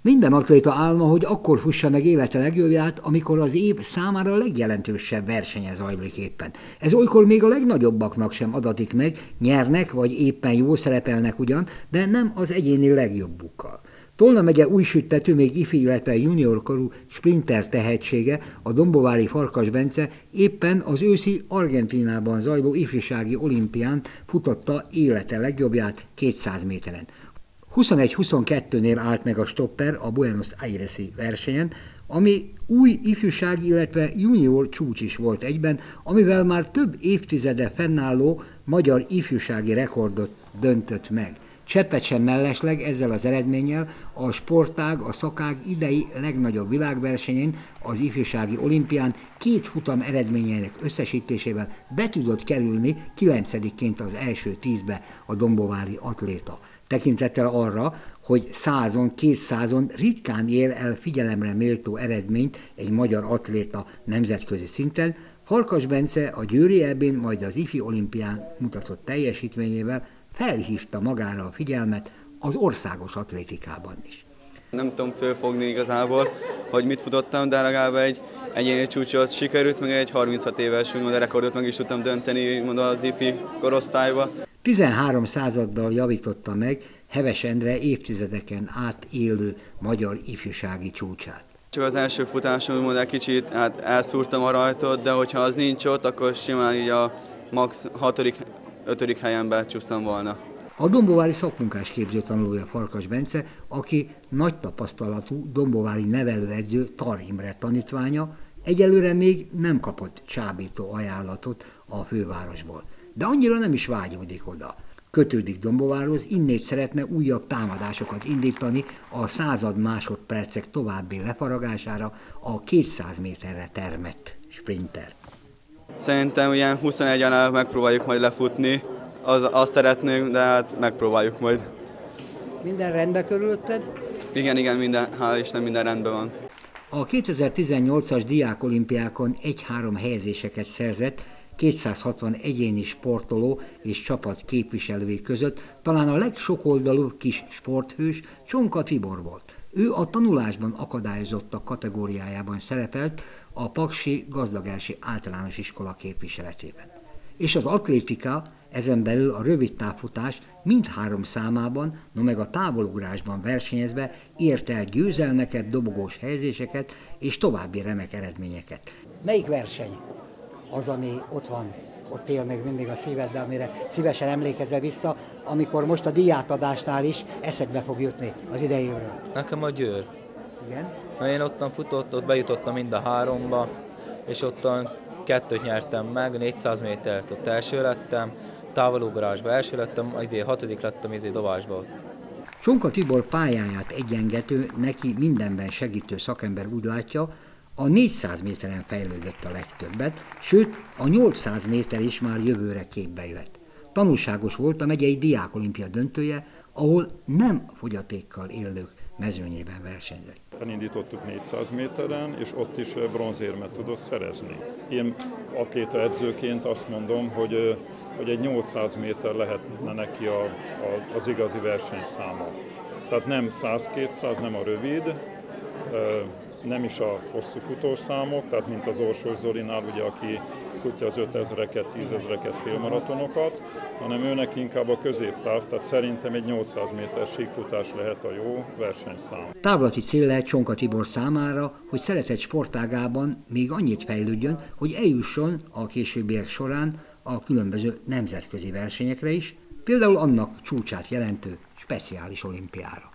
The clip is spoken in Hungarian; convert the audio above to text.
Minden atléta álma, hogy akkor fussa meg élete legjobbját, amikor az év számára a legjelentősebb versenye zajlik éppen. Ez olykor még a legnagyobbaknak sem adatik meg, nyernek vagy éppen jól szerepelnek ugyan, de nem az egyéni legjobbukkal. Tolna megye Újsüttető még ifi, illetve juniorkorú sprinter tehetsége, a dombovári Farkas Bence éppen az őszi Argentínában zajló ifjúsági olimpián futotta élete legjobbját 200 méteren. 21-22-nél állt meg a stopper a Buenos Aires-i versenyen, ami új ifjúság, illetve junior csúcs is volt egyben, amivel már több évtizede fennálló magyar ifjúsági rekordot döntött meg. Cseppet sem mellesleg ezzel az eredménnyel a sportág, a szakág idei legnagyobb világversenyén, az ifjúsági olimpián 2 futam eredményeinek összesítésével be tudott kerülni 9-ként az első 10-be a dombovári atléta. Tekintettel arra, hogy 100-on, 200-on ritkán ér el figyelemre méltó eredményt egy magyar atléta nemzetközi szinten, Farkas Bence a Győri EB-n, majd az ifi olimpián mutatott teljesítményével felhívta magára a figyelmet az országos atlétikában is. Nem tudom fölfogni igazából, hogy mit futottam, de legalább egy egyéni csúcsot sikerült, meg egy 36 éves rekordot meg is tudtam dönteni az ifi korosztályba. 13 századdal javította meg Heves Endre évtizedeken át élő magyar ifjúsági csúcsát. Csak az első futáson egy kicsit elszúrtam a rajtot, de hogyha az nincs ott, akkor simán így a max. 6.-5. helyen becsúsztam volna. A dombovári szakmunkás képző tanulója Farkas Bence, aki nagy tapasztalatú dombovári nevelőedző Tar Imre tanítványa, egyelőre még nem kapott csábító ajánlatot a fővárosból. De annyira nem is vágyódik oda. Kötődik Dombovárhoz, innét szeretne újabb támadásokat indítani a 100 másodpercek további lefaragására a 200 méterre termett sprinter. Szerintem ilyen 21-en megpróbáljuk majd lefutni, azt szeretnénk, de hát megpróbáljuk majd. Minden rendben körülötted? Igen, minden, hál' Isten, minden rendben van. A 2018-as diákolimpiákon 1-3 helyezéseket szerzett 260 egyéni sportoló és csapat képviselői között talán a legsokoldalúbb kis sporthős Csonka Tibor volt. Ő a tanulásban akadályozottak kategóriájában szerepelt a Paksi Gazdagersi Általános Iskola képviseletében. És az atlétika, ezen belül a rövidtávfutás mindhárom számában, no meg a távolugrásban versenyezve ért el győzelmeket, dobogós helyezéseket és további remek eredményeket. Melyik verseny az, ami ott van, ott él még mindig a szívedbe, amire szívesen emlékezel vissza, amikor most a díjátadásnál is eszedbe fog jutni az idejéről? Nekem a Győr. Igen? Na, én ottan futott, ott bejutottam mind a 3-ba, és ottan 2-t nyertem meg, 400 métert ott első lettem, távolugrásba első lettem, 6. lettem dobásba ott. Csonka Tibor pályáját egyengető, neki mindenben segítő szakember úgy látja, a 400 méteren fejlődött a legtöbbet, sőt a 800 méter is már jövőre képbe jöhet. Tanulságos volt a megyei diákolimpia döntője, ahol nem fogyatékkal élők mezőnyében versenyzett. Elindítottuk 400 méteren, és ott is bronzérmet tudott szerezni. Én atléta edzőként azt mondom, hogy egy 800 méter lehetne neki az igazi versenyszáma. Tehát nem 100-200, nem a rövid, nem is a hosszú futószámok, tehát mint az Orsós Zolinál, ugye, aki futja az 5000-eket, 10.000-eket, félmaratonokat, hanem őnek inkább a középtáv, tehát szerintem egy 800 méter síkfutás lehet a jó versenyszám. Távlati cél lehet Csonka Tibor számára, hogy szeretett sportágában még annyit fejlődjön, hogy eljusson a későbbiek során a különböző nemzetközi versenyekre is, például annak csúcsát jelentő speciális olimpiára.